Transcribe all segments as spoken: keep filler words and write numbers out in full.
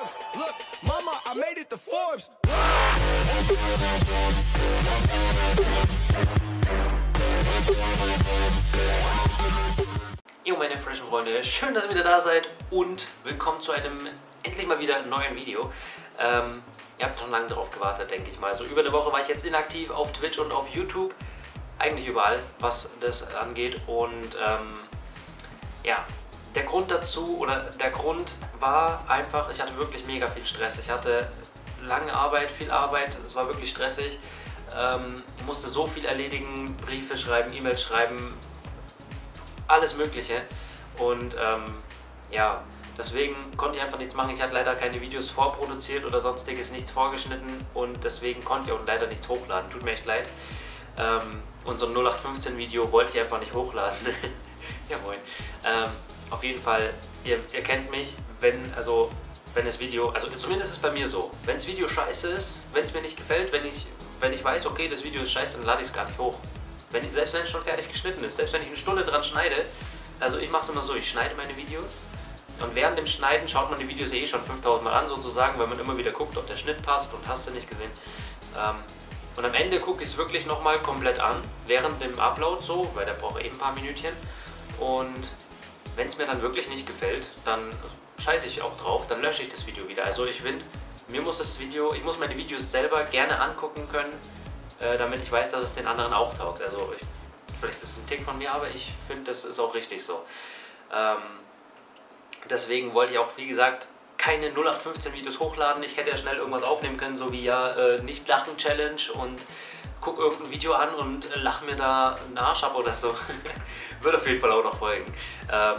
Forbes. Look, Mama, I made it to Forbes. Jo, meine frischen Freunde, schön, dass ihr wieder da seid und willkommen zu einem endlich mal wieder neuen Video. Ähm, ihr habt schon lange darauf gewartet, denke ich mal. So über eine Woche war ich jetzt inaktiv auf Twitch und auf YouTube. Eigentlich überall, was das angeht. Und ähm, ja, der Grund dazu oder der Grund war einfach, ich hatte wirklich mega viel Stress. Ich hatte lange Arbeit, viel Arbeit, es war wirklich stressig. Ähm, ich musste so viel erledigen, Briefe schreiben, E-Mails schreiben, alles Mögliche. Und ähm, ja, deswegen konnte ich einfach nichts machen. Ich hatte leider keine Videos vorproduziert oder sonstiges, nichts vorgeschnitten und deswegen konnte ich auch leider nichts hochladen. Tut mir echt leid. Ähm, und so ein null acht fünfzehn Video wollte ich einfach nicht hochladen. Ja, moin. Ähm, auf jeden Fall, ihr, ihr kennt mich, wenn, also, wenn das Video, also zumindest ist es bei mir so, wenn das Video scheiße ist, wenn es mir nicht gefällt, wenn ich, wenn ich weiß, okay, das Video ist scheiße, dann lade ich es gar nicht hoch. Wenn ich, selbst wenn es schon fertig geschnitten ist, selbst wenn ich eine Stunde dran schneide, also ich mache es immer so, ich schneide meine Videos und während dem Schneiden schaut man die Videos eh schon fünftausend Mal an sozusagen, weil man immer wieder guckt, ob der Schnitt passt und hast du nicht gesehen. Ähm, und am Ende gucke ich es wirklich nochmal komplett an, während dem Upload so, weil der braucht eben ein paar Minütchen. Und wenn es mir dann wirklich nicht gefällt, dann scheiße ich auch drauf, dann lösche ich das Video wieder. Also ich finde, mir muss das Video, ich muss meine Videos selber gerne angucken können, äh, damit ich weiß, dass es den anderen auch taugt. Also ich, vielleicht ist es ein Tick von mir, aber ich finde, das ist auch richtig so. Ähm, deswegen wollte ich auch, wie gesagt, keine null acht fünfzehn Videos hochladen. Ich hätte ja schnell irgendwas aufnehmen können, so wie ja äh, Nicht-Lachen-Challenge und guck irgendein Video an und äh, lach mir da einen Arsch ab oder so. Wird auf jeden Fall auch noch folgen. Ähm,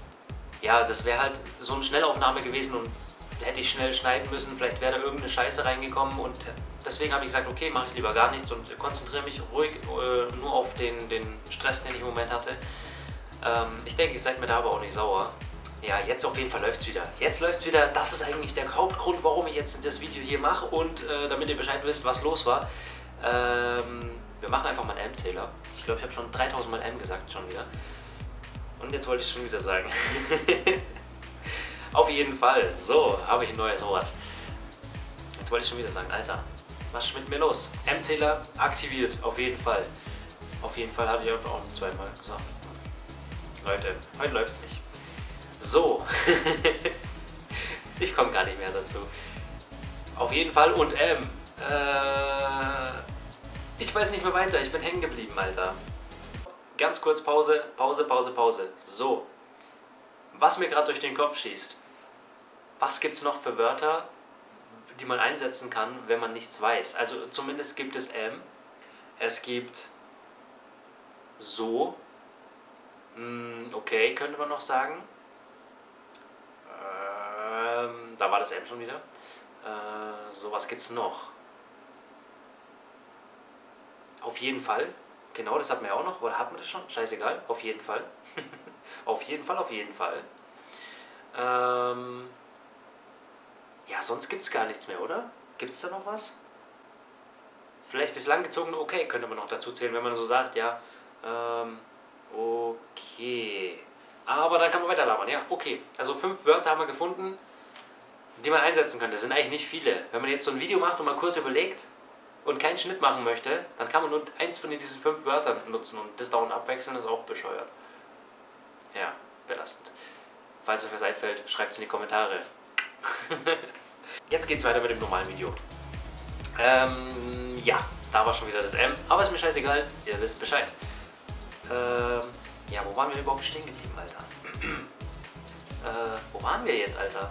ja, das wäre halt so eine Schnellaufnahme gewesen und hätte ich schnell schneiden müssen. Vielleicht wäre da irgendeine Scheiße reingekommen und deswegen habe ich gesagt, okay, mache ich lieber gar nichts und konzentriere mich ruhig äh, nur auf den, den Stress, den ich im Moment hatte. Ähm, ich denke, ihr seid mir da aber auch nicht sauer. Ja, jetzt auf jeden Fall läuft es wieder. Jetzt läuft es wieder. Das ist eigentlich der Hauptgrund, warum ich jetzt das Video hier mache und äh, damit ihr Bescheid wisst, was los war. Ähm, wir machen einfach mal einen M-Zähler. Ich glaube, ich habe schon dreitausend Mal M gesagt, schon wieder. Und jetzt wollte ich es schon wieder sagen. Auf jeden Fall. So, habe ich ein neues Wort. Jetzt wollte ich schon wieder sagen, Alter, was ist mit mir los? M-Zähler aktiviert, auf jeden Fall. Auf jeden Fall hatte ich auch noch zweimal gesagt. Leute, heute läuft es nicht. So, ich komme gar nicht mehr dazu. Auf jeden Fall und M. Äh, ich weiß nicht mehr weiter, ich bin hängen geblieben, Alter. Ganz kurz Pause, Pause, Pause, Pause. So, was mir gerade durch den Kopf schießt. Was gibt es noch für Wörter, die man einsetzen kann, wenn man nichts weiß? Also zumindest gibt es M. Es gibt so. Okay, könnte man noch sagen. Ähm, da war das M schon wieder. Äh, so, was gibt's noch? Auf jeden Fall. Genau, das hatten wir ja auch noch. Oder hatten wir das schon? Scheißegal. Auf jeden Fall. Auf jeden Fall, auf jeden Fall. Ähm, ja, sonst gibt es gar nichts mehr, oder? Gibt es da noch was? Vielleicht ist langgezogene okay, könnte man noch dazu zählen, wenn man so sagt, ja. Ähm, okay. Aber dann kann man weiter labern, ja, okay. Also fünf Wörter haben wir gefunden, die man einsetzen könnte. Das sind eigentlich nicht viele. Wenn man jetzt so ein Video macht und mal kurz überlegt und keinen Schnitt machen möchte, dann kann man nur eins von diesen fünf Wörtern nutzen und das dauernd abwechseln, ist auch bescheuert. Ja, belastend. Falls euch was einfällt, schreibt es in die Kommentare. Jetzt geht's weiter mit dem normalen Video. Ähm, ja, da war schon wieder das M, aber ist mir scheißegal, ihr wisst Bescheid. Ähm, ja, wo waren wir überhaupt stehen geblieben, Alter? äh, wo waren wir jetzt, Alter?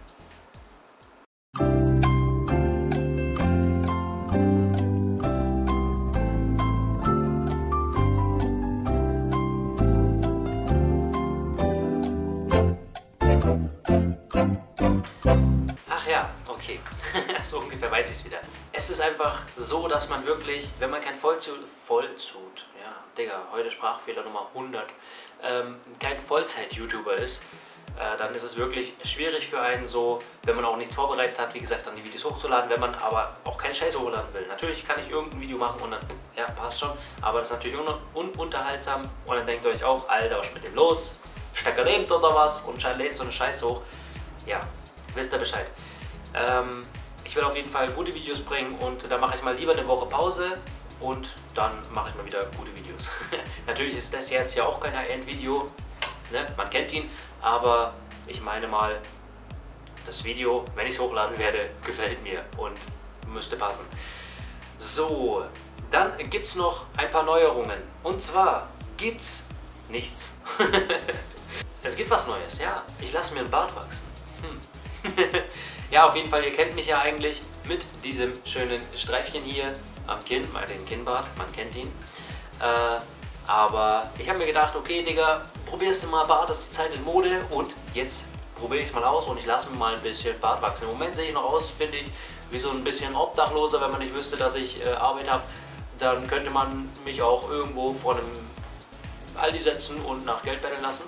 Ach ja, okay. So ungefähr weiß ich es wieder. Es ist einfach so, dass man wirklich, wenn man kein Vollzut, Vollzut, ja, Digga, heute Sprachfehler Nummer hundert, ähm, kein Vollzeit-YouTuber ist, äh, dann ist es wirklich schwierig für einen so, wenn man auch nichts vorbereitet hat, wie gesagt, dann die Videos hochzuladen, wenn man aber auch keine Scheiße hochladen will. Natürlich kann ich irgendein Video machen und dann, ja, passt schon, aber das ist natürlich un ununterhaltsam und dann denkt ihr euch auch, Alter, was ist mit dem los? Stecker lebt oder was? Und lädt so eine Scheiße hoch. Ja, wisst ihr Bescheid. Ähm, ich werde auf jeden Fall gute Videos bringen und da mache ich mal lieber eine Woche Pause und dann mache ich mal wieder gute Videos. Natürlich ist das jetzt ja auch kein High-End-Video, ne? Man kennt ihn, aber ich meine mal, das Video, wenn ich es hochladen werde, gefällt mir und müsste passen. So, dann gibt es noch ein paar Neuerungen. Und zwar gibt es nichts. Es gibt was Neues, ja. Ich lasse mir einen Bart wachsen. Hm. Ja, auf jeden Fall, ihr kennt mich ja eigentlich mit diesem schönen Streifchen hier am Kinn, mal den Kinnbart, man kennt ihn. Äh, aber ich habe mir gedacht, okay Digga, probierst du mal Bart, das ist die Zeit in Mode und jetzt probiere ich es mal aus und ich lasse mir mal ein bisschen Bart wachsen. Im Moment sehe ich noch aus, finde ich, wie so ein bisschen Obdachloser, wenn man nicht wüsste, dass ich äh, Arbeit habe. Dann könnte man mich auch irgendwo vor einem Aldi setzen und nach Geld betteln lassen.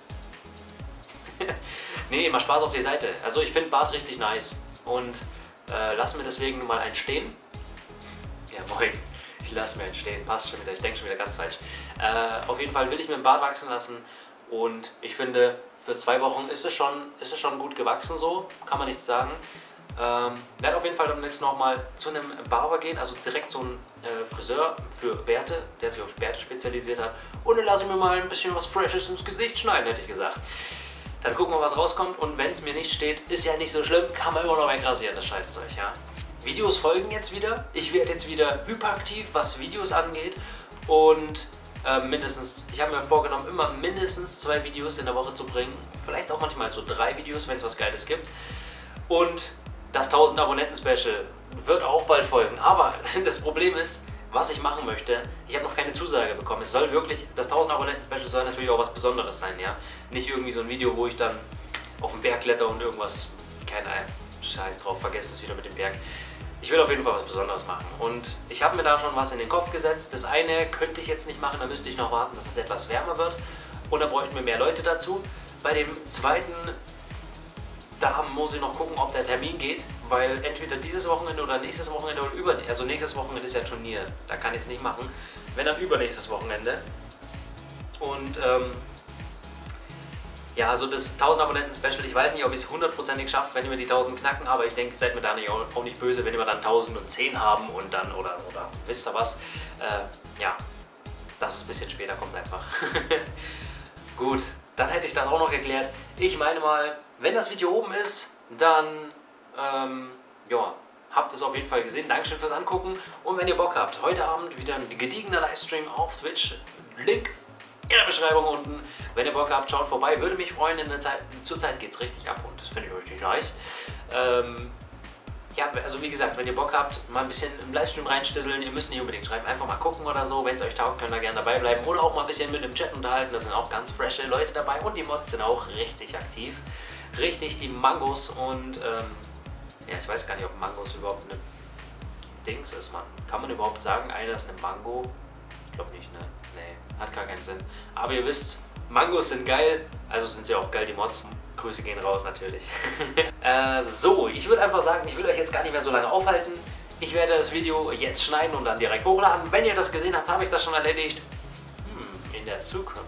Nee, mal Spaß auf die Seite. Also ich finde Bart richtig nice und äh, lass mir deswegen mal einen stehen. Ja moin, ich lasse mir einen stehen, passt schon wieder, ich denke schon wieder ganz falsch. Äh, auf jeden Fall will ich mir einen Bart wachsen lassen und ich finde, für zwei Wochen ist es schon, ist es schon gut gewachsen so, kann man nichts sagen. Ähm, werde auf jeden Fall demnächst nochmal zu einem Barber gehen, also direkt so ein äh, Friseur für Bärte, der sich auf Bärte spezialisiert hat. Und dann lasse ich mir mal ein bisschen was Freshes ins Gesicht schneiden, hätte ich gesagt. Dann gucken wir, was rauskommt und wenn es mir nicht steht, ist ja nicht so schlimm, kann man immer noch wegrasieren, das Scheißzeug, ja. Videos folgen jetzt wieder, ich werde jetzt wieder hyperaktiv, was Videos angeht und äh, mindestens, ich habe mir vorgenommen, immer mindestens zwei Videos in der Woche zu bringen, vielleicht auch manchmal so drei Videos, wenn es was Geiles gibt. Und das tausend Abonnenten-Special wird auch bald folgen, aber das Problem ist, was ich machen möchte, ich habe noch keine Zusage bekommen. Es soll wirklich, das tausend Abonnenten-Special soll natürlich auch was Besonderes sein, ja. Nicht irgendwie so ein Video, wo ich dann auf den Berg kletter und irgendwas, kein Scheiß drauf, vergesst es wieder mit dem Berg. Ich will auf jeden Fall was Besonderes machen und ich habe mir da schon was in den Kopf gesetzt. Das eine könnte ich jetzt nicht machen, da müsste ich noch warten, dass es etwas wärmer wird und dann bräuchten wir mehr Leute dazu. Bei dem zweiten, da muss ich noch gucken, ob der Termin geht, weil entweder dieses Wochenende oder nächstes Wochenende oder über, also nächstes Wochenende ist ja Turnier, da kann ich es nicht machen, wenn dann übernächstes Wochenende. Und ähm, ja, also das tausend Abonnenten-Special, ich weiß nicht, ob ich es hundertprozentig schaffe, wenn wir die tausend knacken, aber ich denke, seid mir da nicht, auch nicht böse, wenn wir dann tausendzehn haben und dann, oder, oder wisst ihr was, äh, ja, dass es ein bisschen später kommt einfach. Gut, dann hätte ich das auch noch geklärt. Ich meine mal, wenn das Video oben ist, dann, ähm, ja, habt es auf jeden Fall gesehen. Dankeschön fürs Angucken und wenn ihr Bock habt, heute Abend wieder ein gediegener Livestream auf Twitch, Link in der Beschreibung unten. Wenn ihr Bock habt, schaut vorbei. Würde mich freuen. In der Zeit, zurzeit geht es richtig ab und das finde ich richtig nice. Ähm, ja, also wie gesagt, wenn ihr Bock habt, mal ein bisschen im Livestream reinstisseln. Ihr müsst nicht unbedingt schreiben, einfach mal gucken oder so. Wenn es euch taugt, könnt ihr gerne dabei bleiben. Oder auch mal ein bisschen mit dem Chat unterhalten. Da sind auch ganz frische Leute dabei und die Mods sind auch richtig aktiv. Richtig die Mangos und ähm, ja, ich weiß gar nicht, ob Mangos überhaupt eine Dings ist, man. Kann man überhaupt sagen, einer ist eine Mango? Ich glaube nicht, ne? Nee, hat gar keinen Sinn. Aber ihr wisst, Mangos sind geil, also sind sie auch geil, die Mods. Grüße gehen raus natürlich. äh, so, ich würde einfach sagen, ich will euch jetzt gar nicht mehr so lange aufhalten. Ich werde das Video jetzt schneiden und dann direkt hochladen. Wenn ihr das gesehen habt, habe ich das schon erledigt. Hm, in der Zukunft.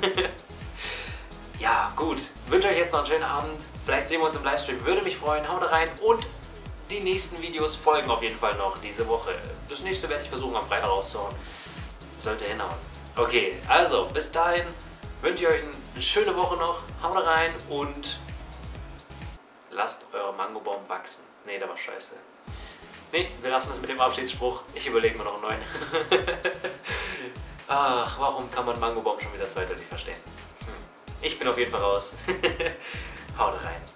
Ja, gut. Wünsche euch jetzt noch einen schönen Abend. Vielleicht sehen wir uns im Livestream. Würde mich freuen. Haut rein und die nächsten Videos folgen auf jeden Fall noch diese Woche. Das nächste werde ich versuchen am Freitag rauszuhauen. Sollte hinhauen. Okay, also bis dahin wünsche ich euch eine schöne Woche noch. Haut rein und lasst eure Mangobaum wachsen. Ne, der war scheiße. Ne, wir lassen es mit dem Abschiedsspruch. Ich überlege mir noch einen neuen. Ach, warum kann man Mangobaum schon wieder zweideutig verstehen? Hm. Ich bin auf jeden Fall raus. Haut rein.